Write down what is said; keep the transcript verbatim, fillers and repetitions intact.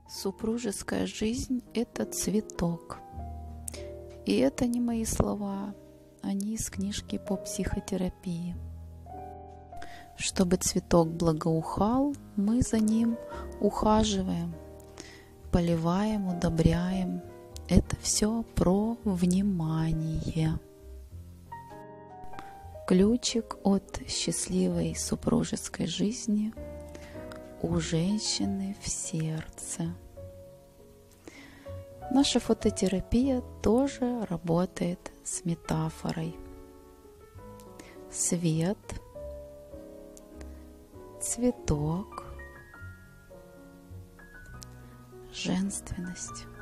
Супружеская жизнь – это цветок. И это не мои слова, они из книжки по психотерапии. Чтобы цветок благоухал, мы за ним ухаживаем, поливаем, удобряем. Это все про внимание. Ключик от счастливой супружеской жизни у женщины в сердце. Наша фототерапия тоже работает с метафорой. Свет, цветок, женственность.